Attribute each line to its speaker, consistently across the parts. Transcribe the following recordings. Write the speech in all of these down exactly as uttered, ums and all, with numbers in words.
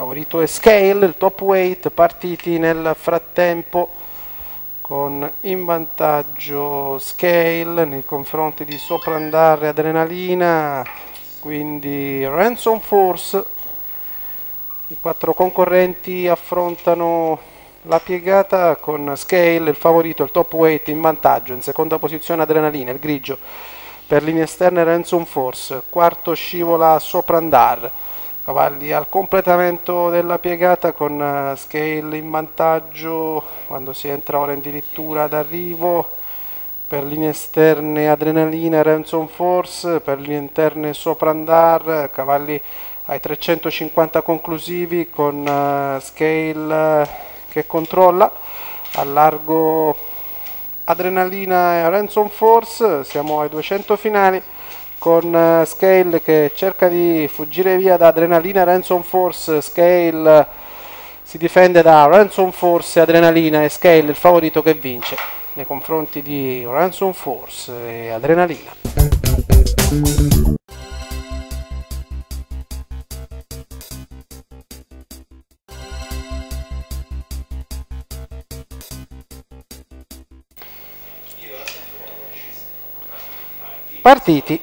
Speaker 1: favorito è Scale, il top weight, partiti nel frattempo con in vantaggio Scale nei confronti di Soprandar e Adrenalina, quindi Ransom Force. I quattro concorrenti affrontano la piegata con Scale, il favorito, il top weight in vantaggio, in seconda posizione Adrenalina, il grigio per linee esterne Ransom Force, quarto scivola Soprandar. Cavalli al completamento della piegata con Scale in vantaggio quando si entra ora addirittura d'arrivo, per linee esterne Adrenalina, Ransom Force, per linee interne Soprandar, cavalli ai trecentocinquanta conclusivi con Scale che controlla, al largo Adrenalina e Ransom Force, siamo ai duecento finali con uh, Scale che cerca di fuggire via da Adrenalina e Ransom Force. Scale uh, si difende da Ransom Force e Adrenalina, e Scale il favorito che vince nei confronti di Ransom Force e Adrenalina. Partiti.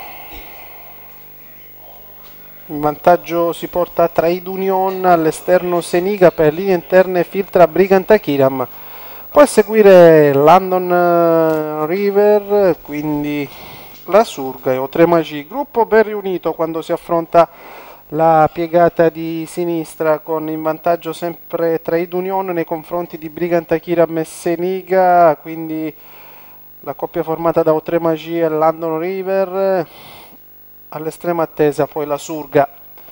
Speaker 1: In vantaggio si porta Trade Union, all'esterno Seniga, per linee interne filtra Brigant Akiram. Poi seguire London River, quindi la Surga e Otremagi. Gruppo ben riunito quando si affronta la piegata di sinistra, con in vantaggio sempre Trade Union nei confronti di Brigant Akiram e Seniga, quindi la coppia formata da Otremagi e London River. All'estrema attesa poi la Surga,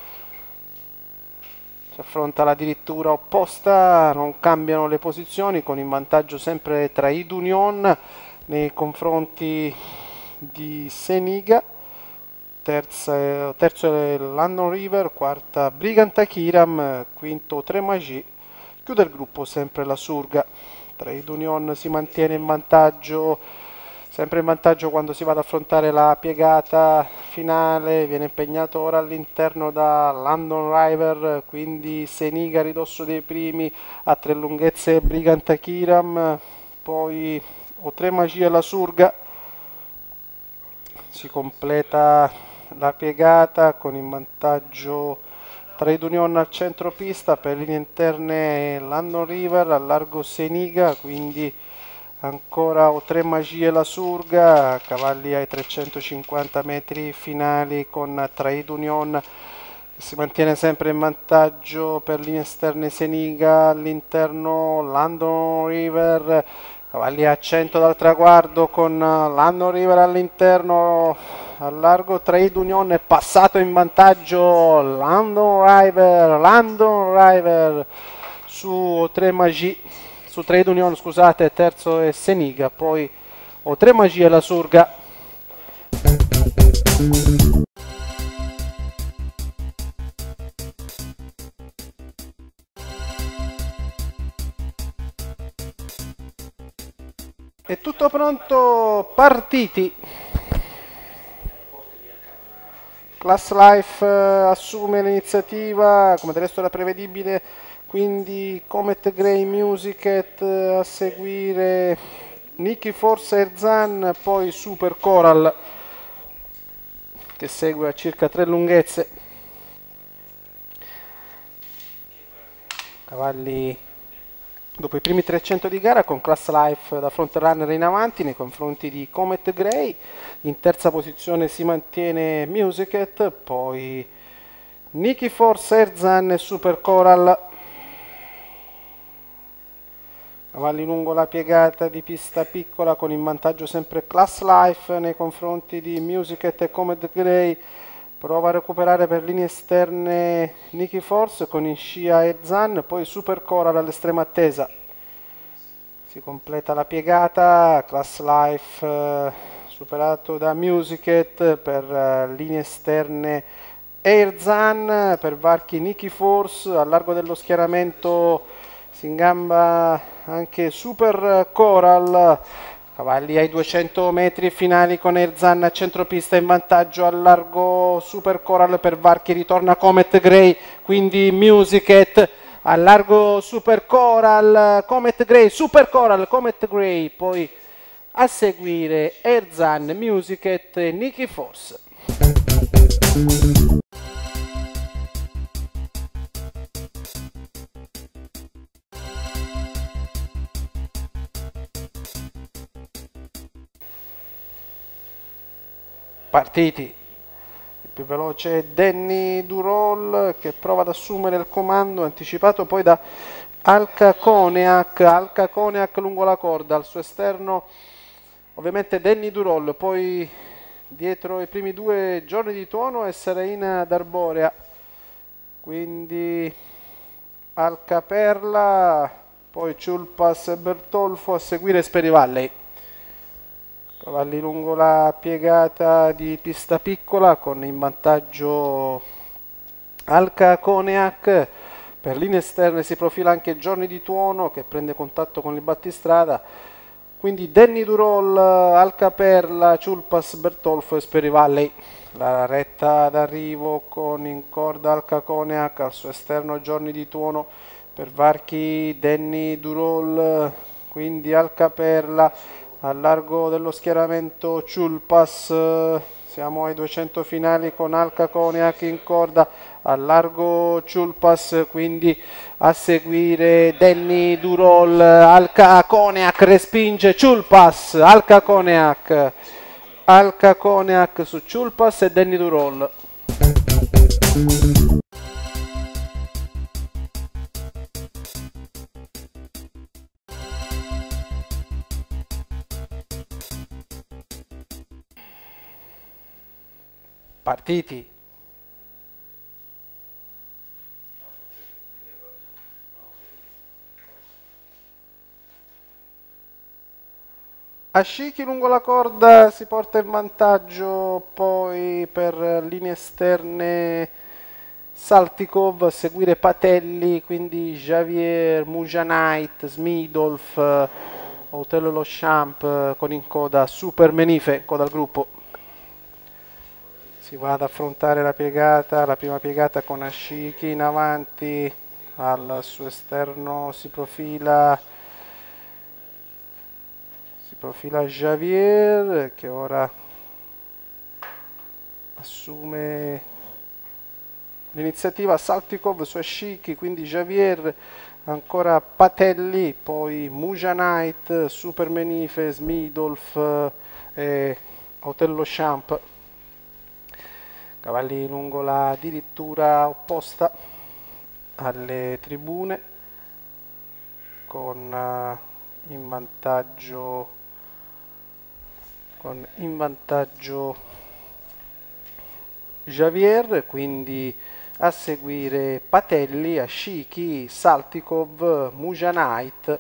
Speaker 1: si affronta la dirittura opposta, non cambiano le posizioni, con in vantaggio sempre Trade Union nei confronti di Seniga, terza, terzo è London River, quarta Brigant Akiram, quinto Otremagi, chiude il gruppo sempre la Surga. Trade Union si mantiene in vantaggio, sempre in vantaggio quando si va ad affrontare la piegata finale, viene impegnato ora all'interno da London River, quindi Seniga a ridosso dei primi, a tre lunghezze Brigant Akiram, poi Otremagi e la Surga. Si completa la piegata con in vantaggio Trade Union al centro pista, per linee interne London River, al largo Seniga, quindi ancora Otremagi e la Surga, cavalli ai trecentocinquanta metri finali con Trade Union che si mantiene sempre in vantaggio, per linee esterne Seniga, all'interno London River, cavalli a cento dal traguardo con London River all'interno, al largo Trade Union è passato in vantaggio London River, London River su Otremagi, su Trade Union scusate, terzo è Seniga, poi Otremagi e la Surga. È tutto pronto, partiti. Class Life eh, assume l'iniziativa, come del resto era prevedibile, quindi Comet Grey Music a seguire Nicky Force Erzan, poi Super Coral che segue a circa tre lunghezze. Cavalli dopo i primi trecento di gara con Class Life da frontrunner in avanti nei confronti di Comet Grey. In terza posizione si mantiene Musicat, poi Nicky Force Erzan e Super Coral. Cavalli lungo la piegata di pista piccola con in vantaggio sempre Class Life nei confronti di Musicat e Comet Grey. Prova a recuperare per linee esterne Nicky Force con in scia Erzan, poi Super Coral all'estrema attesa. Si completa la piegata, Class Life eh, superato da Musicat, per eh, linee esterne Erzan, per varchi Nicky Force, al largo dello schieramento si ingamba anche Super Coral Cavalli ai duecento metri finali con Erzan a centropista in vantaggio al largo Super Coral. Per varchi ritorna Comet Grey, quindi Musicat al largo Super Coral, Comet Grey, Super Coral, Comet Grey, poi a seguire Erzan, Musicat e Nicky Force. Partiti. Il più veloce è Danny Durol, che prova ad assumere il comando, anticipato poi da Alka Koneak, Alka Koneak lungo la corda, al suo esterno ovviamente Danny Durol, poi dietro i primi due Giorni di Tuono e Seraina d'Arborea, quindi Alka Perla, poi Ciulpas e Bertolfo, a seguire Sperivalley. Cavalli lungo la piegata di pista piccola con in vantaggio Alka Koneak. Per linee esterne si profila anche Giorni di Tuono, che prende contatto con il battistrada, quindi Danny Durol, Alka Perla, Ciulpas, Bertolfo e Sperivalley. La retta d'arrivo con in corda Alka Koneak, al suo esterno Giorni di Tuono, per varchi Danny Durol, quindi Alka Perla. Al largo dello schieramento Ciulpas, siamo ai duecento finali con Alka Koneak in corda, al largo Ciulpas, quindi a seguire Danny Durol, Alka Koneak respinge Ciulpas, Alka Koneak, Alka Koneak su Ciulpas e Danny Durol. Partiti. Ashiki lungo la corda si porta in vantaggio, poi per linee esterne Saltikov, a seguire Patelli, quindi Javier, Mujanait, Smidolf, Hotel Lo Champ con in coda Super Menife, coda al gruppo. Si va ad affrontare la piegata, la prima piegata con Ashiki in avanti, al suo esterno si profila, si profila Javier, che ora assume l'iniziativa. Saltikov su Ashiki, quindi Javier, ancora Patelli, poi Mujanait, Super Menife, Smidolf e Hotel Lo Champ. Cavalli lungo la dirittura opposta alle tribune, con uh, in vantaggio con in vantaggio Javier, quindi a seguire Patelli, Ashiki, Saltikov, Mujanait,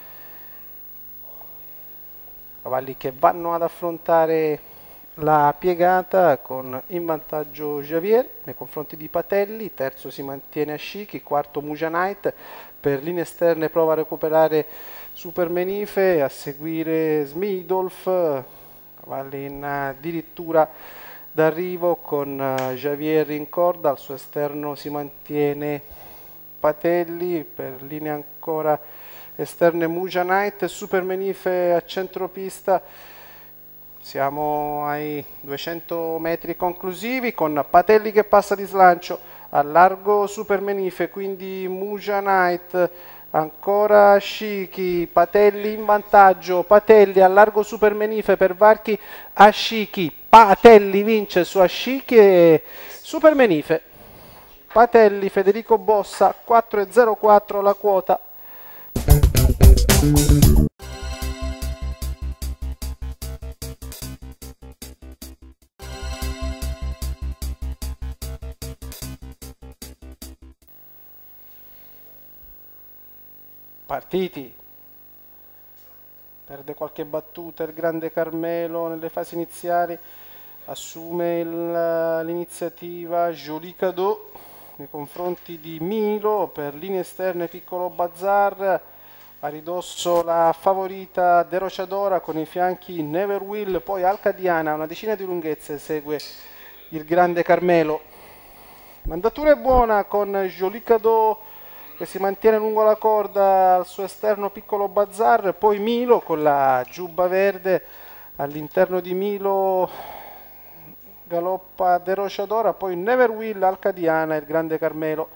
Speaker 1: cavalli che vanno ad affrontare la piegata con in vantaggio Javier nei confronti di Patelli, terzo si mantiene Ashiki, quarto Mujanait. Per linee esterne prova a recuperare Super Menife, a seguire Smidolf, cavalli in addirittura d'arrivo con Javier in corda, al suo esterno si mantiene Patelli, per linee ancora esterne Mujanait, Super Menife a centropista. Siamo ai duecento metri conclusivi con Patelli che passa di slancio, al largo Super Menife, quindi Mujanait, ancora Ashiki, Patelli in vantaggio, Patelli al largo Super Menife per varchi Ashiki, Patelli vince su Ashiki e Super Menife. Patelli, Federico Bossa, quattro e zero quattro la quota. Partiti. Perde qualche battuta il grande Carmelo nelle fasi iniziali, assume l'iniziativa Jolie Cadeau nei confronti di Milo, per linee esterne Piccolo Bazar, A ridosso la favorita De Rociadora con i fianchi Never Will, poi Alcadiana, una decina di lunghezze, segue il grande Carmelo. L'andatura è buona con Joli Cadeau che si mantiene lungo la corda al suo esterno Piccolo Bazar, poi Milo con la giubba verde, all'interno di Milo galoppa De Rociadora, poi Never Will, Alcadiana e il grande Carmelo.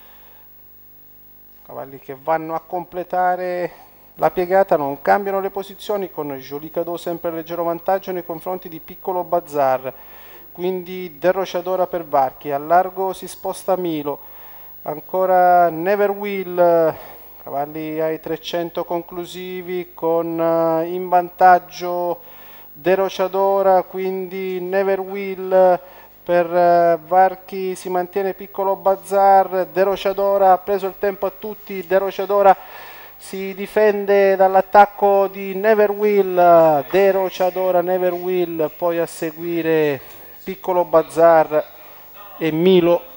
Speaker 1: Cavalli che vanno a completare la piegata, non cambiano le posizioni, con Joli Cadeau sempre a leggero vantaggio nei confronti di Piccolo Bazar, quindi De Rociadora per Varchi. A largo si sposta Milo, ancora Never Will, cavalli ai trecento conclusivi con in vantaggio De Rociadora, quindi Never Will. Per Varchi si mantiene Piccolo Bazar, De Rociadora ha preso il tempo a tutti, De Rociadora si difende dall'attacco di Never Will, De Rociadora, Never Will, poi a seguire Piccolo Bazar e Milo.